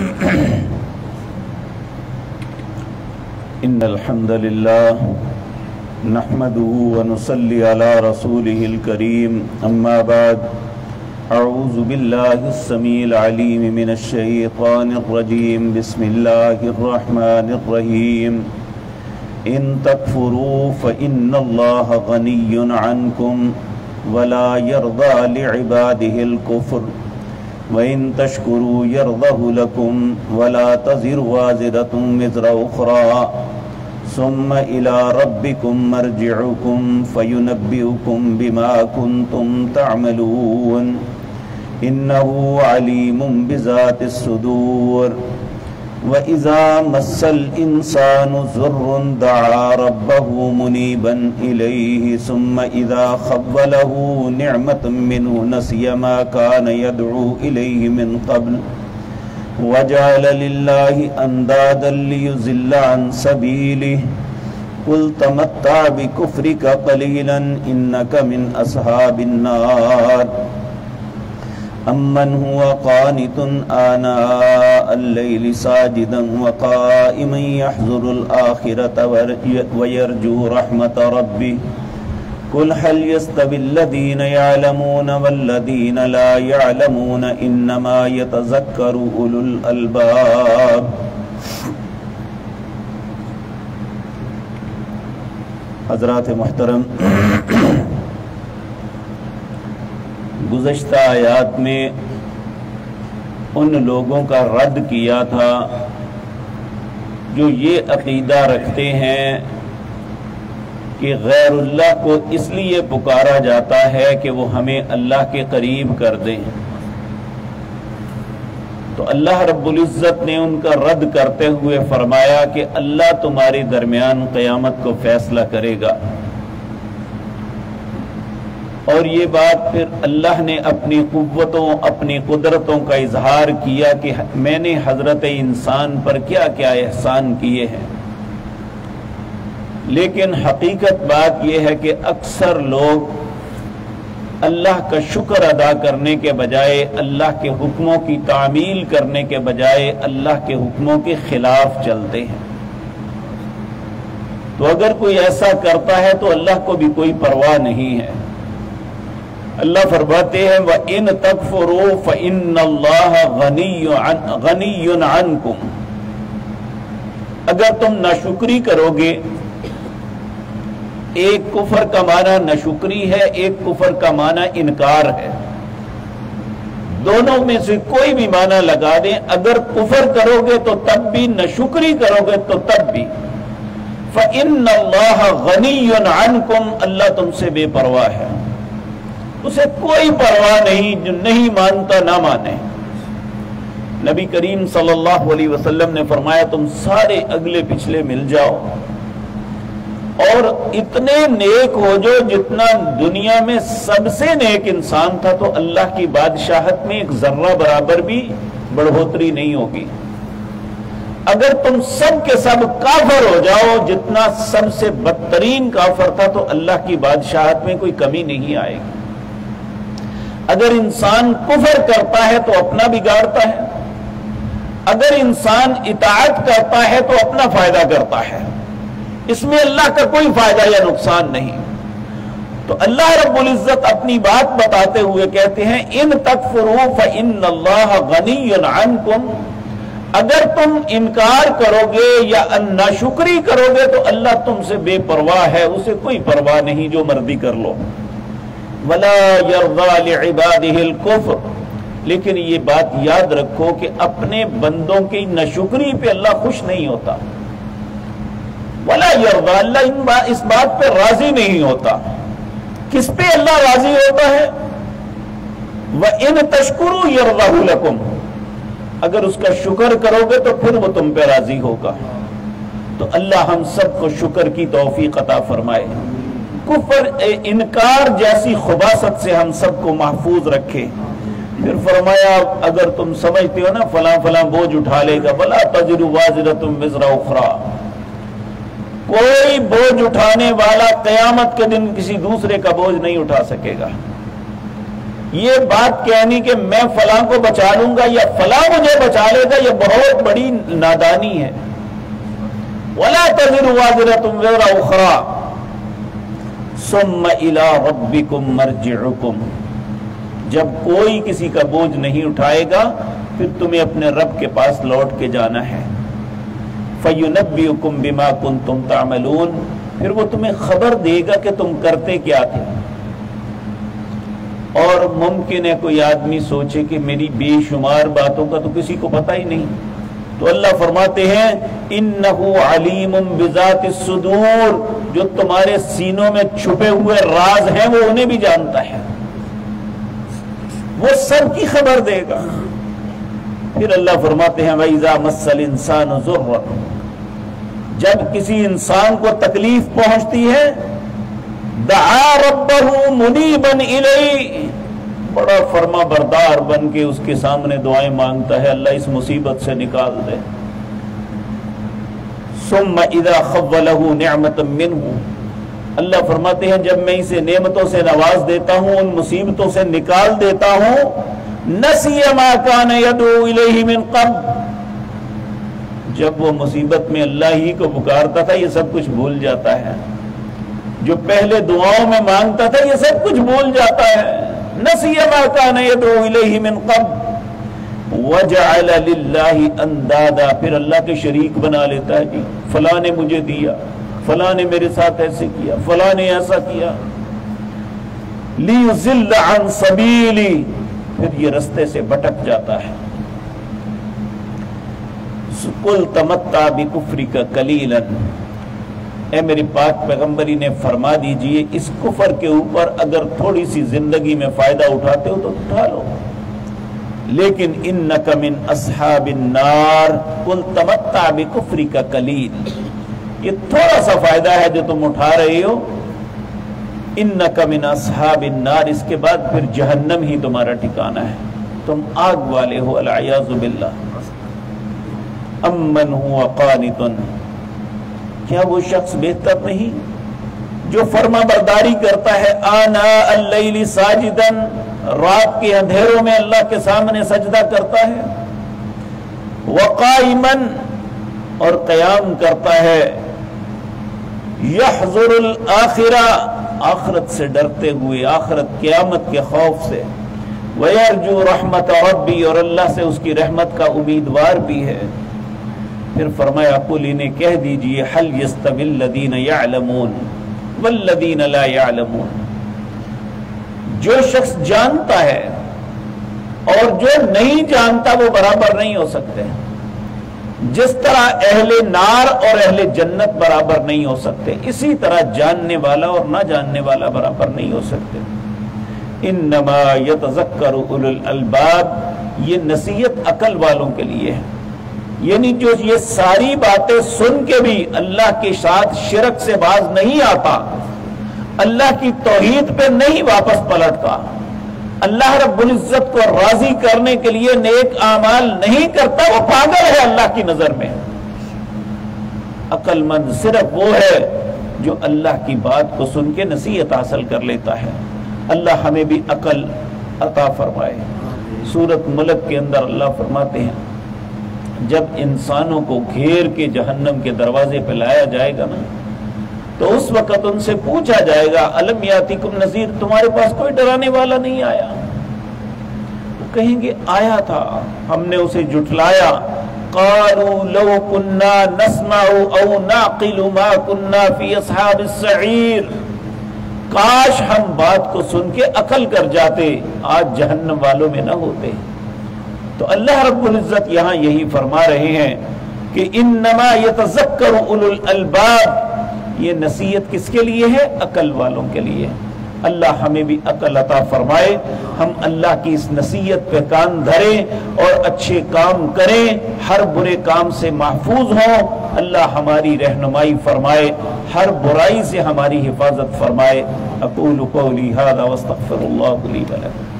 إن الحمد لله نحمده ونصلي على رسوله الكريم أما بعد أعوذ بالله السميع العليم من الشيطان الرجيم بسم الله الرحمن الرحيم إن تكفروا فإن الله غني عنكم ولا يرضى لعباده الكفر وَإِن تَشْكُرُوا يَرْضَهُ لَكُمْ وَلَا تَزِرُ وَازِرَةٌ وِزْرَ أُخْرَى ثُمَّ إِلَى رَبِّكُمْ مَرْجِعُكُمْ فَيُنَبِّئُكُمْ بِمَا كُنْتُمْ تَعْمَلُونَ إِنَّهُ عَلِيمٌ بِذَاتِ الصُّدُورِ وَإِذَا مَسَّ الْإِنسَانُ ضُرٌّ دَعَا رَبَّهُ مُنِيبًا إِلَيْهِ ثُمَّ إِذَا خَوَّلَهُ نِعْمَةً مِّنْهُ نَسِيَ مَا كَانَ يَدْعُو إِلَيْهِ مِنْ قَبْلُ وَجَعَلَ لِلَّهِ أَنْدَادًا لِيُضِلَّ عَنْ سَبِيلِهِ قُلْ تَمَتَّعْ بِكُفْرِكَ قَلِيلًا إِنَّكَ مِنْ أَصْحَابِ النَّارِ أَمَّنْ هُوَ قَانِتٌ آنَاءَ اللَّيْلِ سَاجِدًا وَقَائِمًا يَحْذَرُ الْآخِرَةَ وَيَرْجُو رَحْمَةَ رَبِّهِ قُلْ هَلْ يَسْتَوِي الَّذِينَ يَعْلَمُونَ وَالَّذِينَ لَا يَعْلَمُونَ إِنَّمَا يَتَذَكَّرُ أُولُو الْأَلْبَابِ۔ حضرات محترم، گزشتہ آیات میں ان لوگوں کا رد کیا تھا جو یہ عقیدہ رکھتے ہیں کہ غیر اللہ کو اس لیے پکارا جاتا ہے کہ وہ ہمیں اللہ کے قریب کر دیں، تو اللہ رب العزت نے ان کا رد کرتے ہوئے فرمایا کہ اللہ تمہارے درمیان قیامت کو فیصلہ کرے گا۔ اور یہ بات پھر اللہ نے اپنی قوتوں اپنی قدرتوں کا اظہار کیا کہ میں نے حضرت انسان پر کیا کیا احسان کیے ہیں، لیکن حقیقت بات یہ ہے کہ اکثر لوگ اللہ کا شکر ادا کرنے کے بجائے، اللہ کے حکموں کی تعمیل کرنے کے بجائے اللہ کے حکموں کے خلاف چلتے ہیں۔ تو اگر کوئی ایسا کرتا ہے تو اللہ کو بھی کوئی پرواہ نہیں ہے۔ اللہ فرماتے ہیں وَإِن تَكْفُرُوا فَإِنَّ اللَّهَ غَنِيٌّ عَنْكُمْ، اگر تم ناشکری کرو گے، ایک کفر کا معنی ناشکری ہے، ایک کفر کا معنی انکار ہے، دونوں میں سے کوئی بھی معنی لگا دیں، اگر کفر کرو گے تو تب بھی، ناشکری کرو گے تو تب بھی، فَإِنَّ اللَّهَ غَنِيٌّ عَنْكُمْ، اللہ تم سے بے پرواہ ہے، اسے کوئی پرواہ نہیں، جو نہیں مانتا نہ مانے۔ نبی کریم صلی اللہ علیہ وسلم نے فرمایا تم سارے اگلے پچھلے مل جاؤ اور اتنے نیک ہو جو جتنا دنیا میں سب سے نیک انسان تھا، تو اللہ کی بادشاہت میں ایک ذرہ برابر بھی بڑھوتری نہیں ہوگی۔ اگر تم سب کے سب کافر ہو جاؤ جتنا سب سے بدترین کافر تھا، تو اللہ کی بادشاہت میں کوئی کمی نہیں آئے گی۔ اگر انسان کفر کرتا ہے تو اپنا بگاڑتا ہے، اگر انسان اطاعت کرتا ہے تو اپنا فائدہ کرتا ہے، اس میں اللہ کا کوئی فائدہ یا نقصان نہیں۔ تو اللہ رب العزت اپنی بات بتاتے ہوئے کہتے ہیں ان تکفروا فإن اللہ غنی عنکم، اگر تم انکار کرو گے یا ناشکری کرو گے تو اللہ تم سے بے پرواہ ہے، اسے کوئی پرواہ نہیں، جو مرضی کر لو۔ وَلَا يَرْضَى لِعِبَادِهِ الْكُفْرَ، لیکن یہ بات یاد رکھو کہ اپنے بندوں کی ناشکری پہ اللہ خوش نہیں ہوتا۔ وَلَا يَرْضَى، اللہ اس بات پہ راضی نہیں ہوتا۔ کس پہ اللہ راضی ہوتا ہے؟ وَإِن تَشْكُرُوا يَرْضَهُ لَكُمْ، اگر اس کا شکر کرو گے تو پھر وہ تم پہ راضی ہوگا۔ تو اللہ ہم سب کو شکر کی توفیق عطا فرمائے، کفر انکار جیسی خباثت سے ہم سب کو محفوظ رکھے۔ پھر فرمایا اگر تم سمجھتے ہو نا فلاں فلاں بوجھ اٹھا لے گا، وَلَا تَزِرُ وَازِرَةٌ وِزْرَ أُخْرَى، کوئی بوجھ اٹھانے والا قیامت کے دن کسی دوسرے کا بوجھ نہیں اٹھا سکے گا۔ یہ بات کہنی کہ میں فلاں کو بچا لوں گا یا فلاں مجھے بچا لے گا، یہ بہت بڑی نادانی ہے۔ وَلَا تَزِرُ وَازِرَةٌ وِزْرَ أُخْرَىٰ ثُمَّ إِلَىٰ رَبِّكُمْ مَرْجِعُكُمْ، جب کوئی کسی کا بوجھ نہیں اٹھائے گا پھر تمہیں اپنے رب کے پاس لوٹ کے جانا ہے۔ فَيُنَبِّئُكُمْ بِمَا كُنتُمْ تَعْمَلُونَ، پھر وہ تمہیں خبر دے گا کہ تم کرتے کیا تھے۔ اور ممکن ہے کوئی آدمی سوچے کہ میری بے شمار باتوں کا تو کسی کو پتہ ہی نہیں، تو اللہ فرماتے ہیں اِنَّهُ عَلِيمٌ بِذَاتِ الصُّدُورِ، جو تمہارے سینوں میں چھپے ہوئے راز ہیں وہ انہیں بھی جانتا ہے، وہ سب کی خبر دے گا۔ پھر اللہ فرماتے ہیں وَإِذَا مَسَّ الْإِنسَانُ ضُرٌّ، جب کسی انسان کو تکلیف پہنچتی ہے دعا ربہ منیبا الیہ، بڑا فرما بردار بن کے اس کے سامنے دعائیں مانگتا ہے، اللہ اس مصیبت سے نکال دے۔ ثم اذا خولہ نعمتا منہ، اللہ فرماتے ہیں جب میں اسے نعمتوں سے نواز دیتا ہوں، ان مصیبتوں سے نکال دیتا ہوں، نسی ما کان یدعو الیہ من قبل، جب وہ مصیبت میں اللہ ہی کو پکارتا تھا یہ سب کچھ بھول جاتا ہے، جو پہلے دعاؤں میں مانگتا تھا یہ سب کچھ بھول جاتا ہے۔ نسی ما کان یدعو الیہ من قبل وجعل للہ اندادا، پھر اللہ کے شریک بنا لیتا ہے، جی فلاں نے مجھے دیا، فلاں نے میرے ساتھ ایسے کیا، فلاں نے ایسا کیا، لیضل عن سبیلی، پھر یہ رستے سے بھٹک جاتا ہے۔ قل تمتع بکفرک قلیلا، اے میرے پاک پیغمبری نے فرما دیجئے اس کفر کے اوپر اگر تھوڑی سی زندگی میں فائدہ اٹھاتے ہو تو اٹھا لو، لیکن انک من اصحاب النار، قل تمتع بکفرک قلیل، یہ تھوڑا سا فائدہ ہے جو تم اٹھا رہے ہو، انک من اصحاب النار، اس کے بعد پھر جہنم ہی تمہارا ٹھکانہ ہے، تم آگ والے ہو، العیاذ باللہ۔ امن ہوا قانت، کیا وہ شخص بہتر نہیں جو فرما برداری کرتا ہے آناء اللیل ساجدا، رات کے اندھیروں میں اللہ کے سامنے سجدہ کرتا ہے، وقائما، اور قیام کرتا ہے، یحذر الآخرہ، آخرت سے ڈرتے ہوئے، آخرت قیامت کے خوف سے، ویرجو رحمت ربی، اور اللہ سے اس کی رحمت کا امیدوار بھی ہے۔ پھر فرمایا قل انہیں کہہ دیجئے حل یستوی الذین یعلمون والذین لا یعلمون، جو شخص جانتا ہے اور جو نہیں جانتا وہ برابر نہیں ہو سکتے، جس طرح اہل نار اور اہل جنت برابر نہیں ہو سکتے، اسی طرح جاننے والا اور نہ جاننے والا برابر نہیں ہو سکتے۔ انما یتذکر اولو الالباب، یہ نصیحت عقل والوں کے لیے ہے، یعنی جو یہ ساری باتیں سن کے بھی اللہ کے ساتھ شرک سے باز نہیں آتا، اللہ کی توحید پہ نہیں واپس پلٹتا، اللہ رب العزت کو راضی کرنے کے لیے نیک اعمال نہیں کرتا، وہ پاگل ہے اللہ کی نظر میں۔ عقل مند صرف وہ ہے جو اللہ کی بات کو سن کے نصیحت حاصل کر لیتا ہے۔ اللہ ہمیں بھی عقل عطا فرمائے۔ سورۃ ملک کے اندر اللہ فرماتے ہیں جب انسانوں کو گھیر کے جہنم کے دروازے پہ لایا جائے گا نا تو اس وقت ان سے پوچھا جائے گا الم یاتکم نذیر، تمہارے پاس کوئی ڈرانے والا نہیں آیا؟ وہ کہیں گے آیا تھا، ہم نے اسے جھٹلایا۔ قالوا لو كنا نسمع او نعقل ما كنا في اصحاب السعیر، کاش ہم بات کو سن کے عقل کر جاتے، آج جہنم والوں میں نہ ہوتے۔ تو اللہ رب العزت یہاں یہی فرما رہے ہیں کہ انما یتذکر اولو الالباب، یہ نصیحت کس کے لیے ہے؟ عقل والوں کے لیے۔ اللہ ہمیں بھی عقل عطا فرمائے، ہم اللہ کی اس نصیحت پہ کان دھریں اور اچھے کام کریں، ہر برے کام سے محفوظ ہوں، اللہ ہماری رہنمائی فرمائے، ہر برائی سے ہماری حفاظت فرمائے۔ اقول قولی ھذا واستغفر اللہ لی ولکم۔